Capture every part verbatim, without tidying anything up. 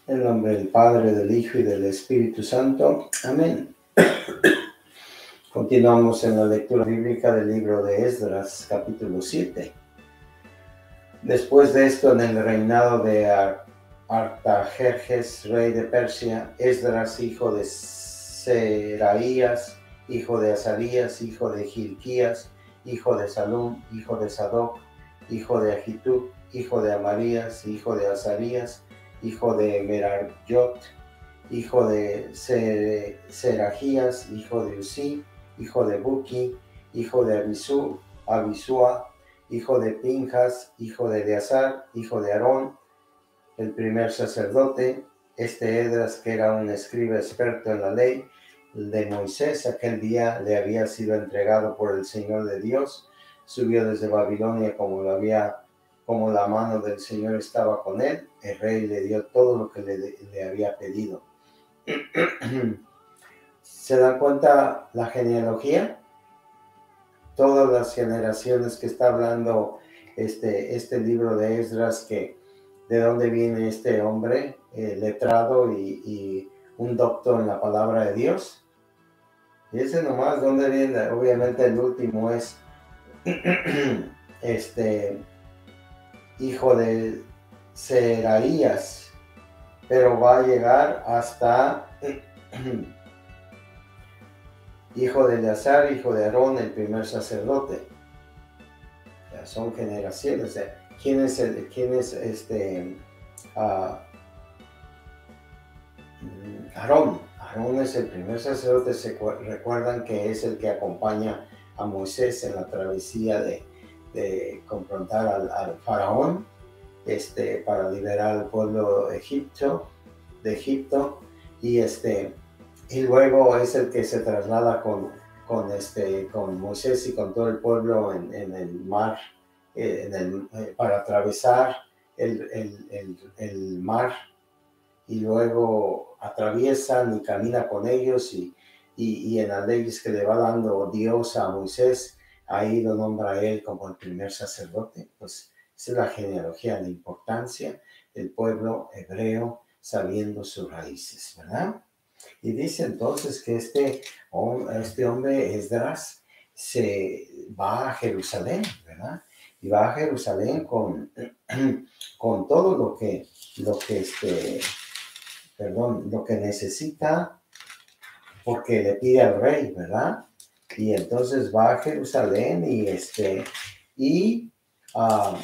En el nombre del Padre, del Hijo y del Espíritu Santo. Amén. Continuamos en la lectura bíblica del libro de Esdras, capítulo siete. Después de esto, en el reinado de Ar Artajerjes, rey de Persia, Esdras, hijo de Seraías, hijo de Azarías, hijo de Hilquías, hijo de Salum, hijo de Sadoc, hijo de Ahitub, hijo de Amarías, hijo de Azarías, hijo de Merayot, hijo de Serajías, hijo de Uzi, hijo de Buki, hijo de Abisú, Abisúa, hijo de Pinjas, hijo de Eleazar, hijo de Aarón, el primer sacerdote. Este Esdras, que era un escriba experto en la ley de Moisés, aquel día le había sido entregado por el Señor de Dios, subió desde Babilonia como lo había como la mano del Señor estaba con él. El rey le dio todo lo que le, le había pedido. ¿Se dan cuenta la genealogía? Todas las generaciones que está hablando este, este libro de Esdras, que de dónde viene este hombre eh, letrado y, y un doctor en la palabra de Dios. Y ese nomás, ¿dónde viene? Obviamente el último es este hijo de Seraías, pero va a llegar hasta hijo de Eleazar, hijo de Aarón, el primer sacerdote. Ya son generaciones. ¿Quién es el, quién es este uh, Aarón? Aarón es el primer sacerdote. Se recuerdan que es el que acompaña a Moisés en la travesía de, de confrontar al, al faraón, este, para liberar al pueblo de Egipto, de Egipto, y este y luego es el que se traslada con, con, este, con Moisés y con todo el pueblo en, en el mar, eh, en el, eh, para atravesar el, el, el, el mar, y luego atraviesan y camina con ellos, y, y, y en las leyes que le va dando Dios a Moisés, ahí lo nombra él como el primer sacerdote. Pues esa es la genealogía, la importancia del pueblo hebreo sabiendo sus raíces, ¿verdad? Y dice entonces que este, este hombre, Esdras, se va a Jerusalén, ¿verdad? Y va a Jerusalén con, con todo lo que, lo que, este, perdón, lo que necesita, porque le pide al rey, ¿verdad? Y entonces va a Jerusalén y, este, y uh,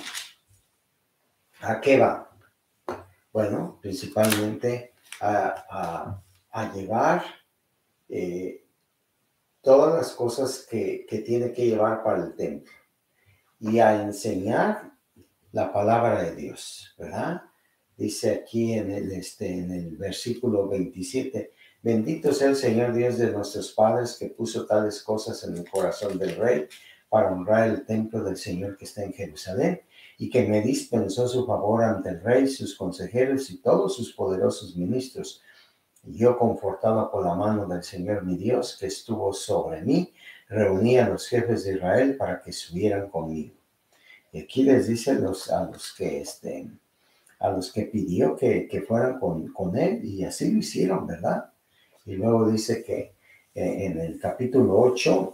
¿a qué va? Bueno, principalmente a, a, a llevar Eh, todas las cosas que, que tiene que llevar para el templo y a enseñar la palabra de Dios, ¿verdad? Dice aquí en el, este, en el versículo veintisiete, bendito sea el Señor Dios de nuestros padres, que puso tales cosas en el corazón del rey para honrar el templo del Señor que está en Jerusalén, y que me dispensó su favor ante el rey, sus consejeros y todos sus poderosos ministros. Y yo, confortado por la mano del Señor mi Dios, que estuvo sobre mí, reuní a los jefes de Israel para que subieran conmigo. Y aquí les dice a los, a los que, este, a los que pidió que, que fueran con, con él, y así lo hicieron, ¿verdad? Y luego dice que eh, en el capítulo ocho,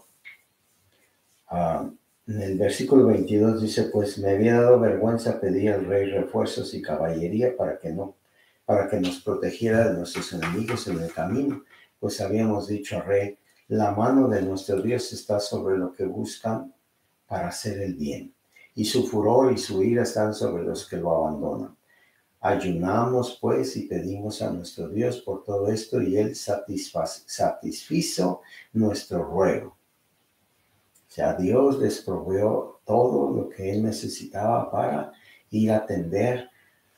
uh, en el versículo veintidós dice, pues me había dado vergüenza pedir al rey refuerzos y caballería para que no para que nos protegiera de nuestros enemigos en el camino, pues habíamos dicho al rey, la mano de nuestro Dios está sobre lo que buscan para hacer el bien, y su furor y su ira están sobre los que lo abandonan. Ayunamos pues y pedimos a nuestro Dios por todo esto, y él satisfizo nuestro ruego. O sea, Dios les proveyó todo lo que él necesitaba para ir a atender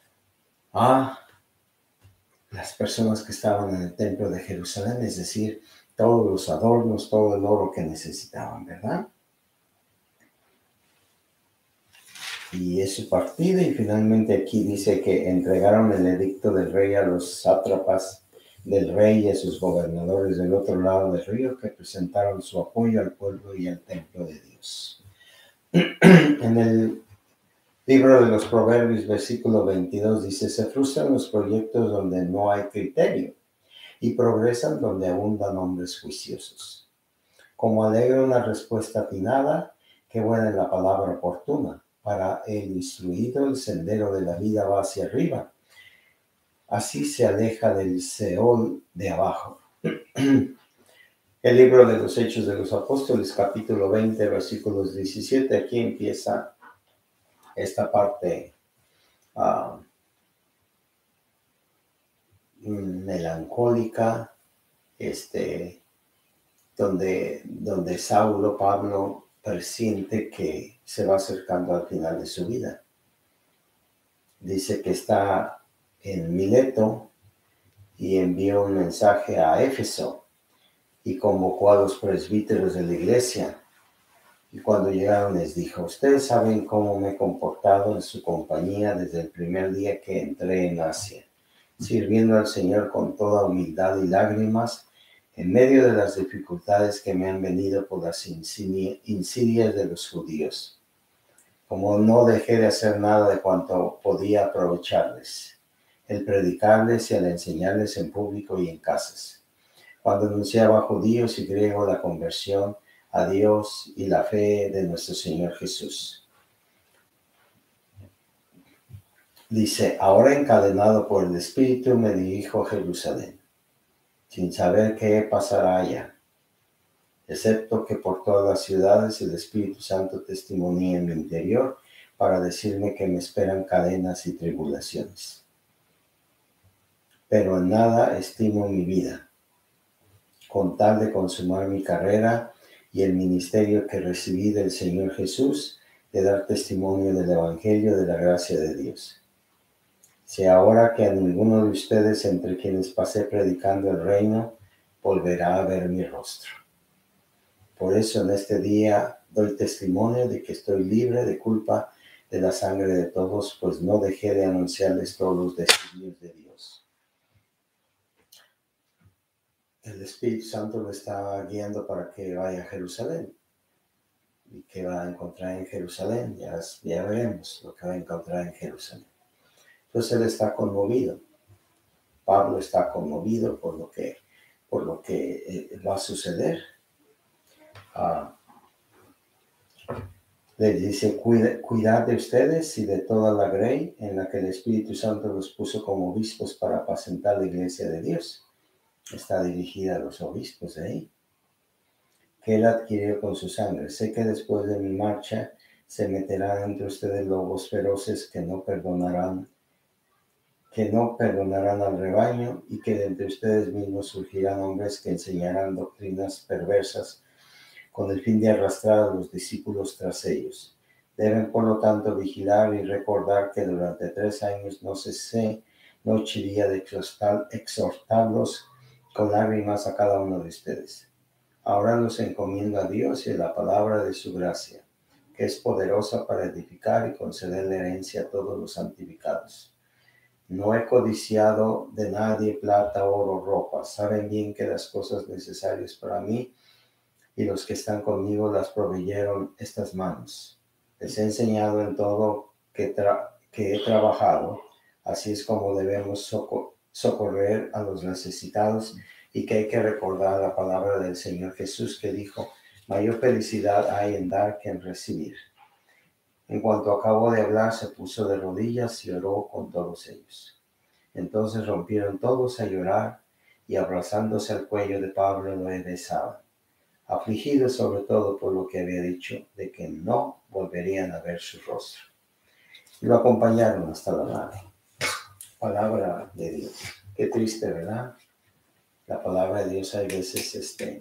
a las personas que estaban en el templo de Jerusalén, es decir, todos los adornos, todo el oro que necesitaban, ¿verdad? Y es su partida, y finalmente aquí dice que entregaron el edicto del rey a los sátrapas del rey y a sus gobernadores del otro lado del río, que presentaron su apoyo al pueblo y al templo de Dios. En el Libro de los Proverbios, versículo veintidós, dice, se frustran los proyectos donde no hay criterio y progresan donde abundan hombres juiciosos. Como alegra una respuesta atinada, qué buena es la palabra oportuna. Para el instruido el sendero de la vida va hacia arriba. Así se aleja del Seol de abajo. El libro de los Hechos de los Apóstoles, capítulo veinte, versículos diecisiete. Aquí empieza esta parte uh, melancólica, este, donde, donde Saulo, Pablo, presiente que se va acercando al final de su vida. Dice que está en Mileto y envió un mensaje a Éfeso y convocó a los presbíteros de la iglesia. Y cuando llegaron les dijo, ustedes saben cómo me he comportado en su compañía desde el primer día que entré en Asia, sirviendo al Señor con toda humildad y lágrimas, en medio de las dificultades que me han venido por las insidias de los judíos. Como no dejé de hacer nada de cuanto podía aprovecharles, el predicarles y el enseñarles en público y en casas. Cuando anunciaba a judíos y griegos la conversión a Dios y la fe de nuestro Señor Jesús. Dice, ahora encadenado por el Espíritu me dirijo a Jerusalén, sin saber qué pasará allá, excepto que por todas las ciudades el Espíritu Santo testimonía en mi interior para decirme que me esperan cadenas y tribulaciones. Pero en nada estimo mi vida, con tal de consumar mi carrera y el ministerio que recibí del Señor Jesús, de dar testimonio del Evangelio de la gracia de Dios. Si ahora que a ninguno de ustedes entre quienes pasé predicando el reino, volverá a ver mi rostro. Por eso en este día doy testimonio de que estoy libre de culpa de la sangre de todos, pues no dejé de anunciarles todos los designios de Dios. El Espíritu Santo lo está guiando para que vaya a Jerusalén. ¿Y qué va a encontrar en Jerusalén? Ya, ya veremos lo que va a encontrar en Jerusalén. Entonces él está conmovido. Pablo está conmovido por lo que, por lo que eh, va a suceder. Uh, les dice, Cuida, cuidad de ustedes y de toda la grey en la que el Espíritu Santo los puso como obispos para apacentar la iglesia de Dios. Está dirigida a los obispos de ahí, que él adquirió con su sangre. Sé que después de mi marcha se meterán entre ustedes lobos feroces que no perdonarán que no perdonarán al rebaño, y que de entre ustedes mismos surgirán hombres que enseñarán doctrinas perversas con el fin de arrastrar a los discípulos tras ellos. Deben, por lo tanto, vigilar y recordar que durante tres años no cesé noche y día de exhortarlos con lágrimas a cada uno de ustedes. Ahora los encomiendo a Dios y a la palabra de su gracia, que es poderosa para edificar y conceder la herencia a todos los santificados. No he codiciado de nadie plata, oro, ropa. Saben bien que las cosas necesarias para mí y los que están conmigo las proveyeron estas manos. Les he enseñado en todo que, tra- que he trabajado. Así es como debemos socor- socorrer a los necesitados, y que hay que recordar la palabra del Señor Jesús, que dijo, mayor felicidad hay en dar que en recibir. En cuanto acabó de hablar, se puso de rodillas y oró con todos ellos. Entonces rompieron todos a llorar y abrazándose al cuello de Pablo lo besaban, afligidos sobre todo por lo que había dicho de que no volverían a ver su rostro. Y lo acompañaron hasta la nave. Palabra de Dios. Qué triste, ¿verdad? La palabra de Dios hay veces este,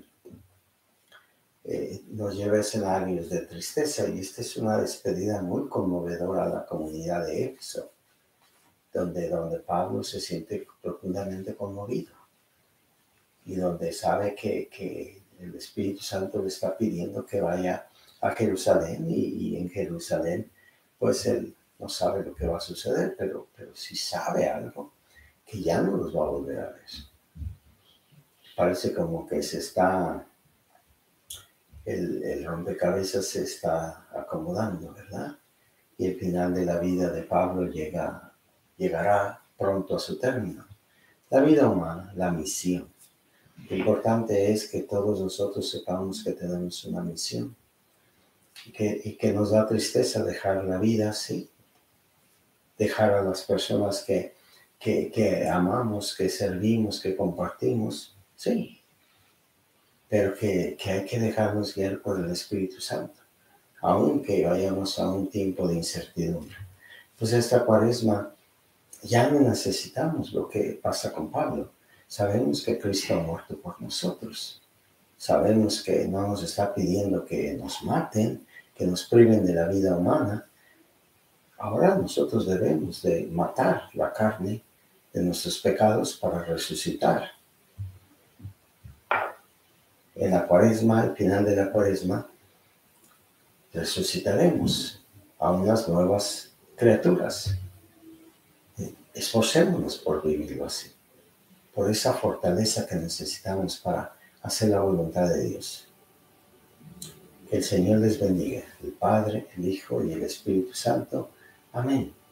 eh, nos lleva a escenarios de tristeza, y esta es una despedida muy conmovedora a la comunidad de Éfeso, donde, donde Pablo se siente profundamente conmovido y donde sabe que, que el Espíritu Santo le está pidiendo que vaya a Jerusalén, y, y en Jerusalén pues él no sabe lo que va a suceder, pero, pero sí sabe algo, que ya no los va a volver a ver. Parece como que se está El, el rompecabezas se está acomodando, ¿verdad? y el final de la vida de Pablo llega, llegará pronto a su término. La vida humana, la misión. Lo importante es que todos nosotros sepamos que tenemos una misión y que, y que nos da tristeza dejar la vida así, dejar a las personas que, que, que amamos, que servimos, que compartimos, sí, pero que, que hay que dejarnos guiar por el Espíritu Santo, aunque vayamos a un tiempo de incertidumbre. Pues esta cuaresma ya no necesitamos lo que pasa con Pablo. Sabemos que Cristo ha muerto por nosotros. Sabemos que no nos está pidiendo que nos maten, que nos priven de la vida humana. Ahora nosotros debemos de matar la carne de nuestros pecados para resucitar. En la cuaresma, al final de la cuaresma, resucitaremos a unas nuevas criaturas. Esforcémonos por vivirlo así, por esa fortaleza que necesitamos para hacer la voluntad de Dios. Que el Señor les bendiga, el Padre, el Hijo y el Espíritu Santo. Amén.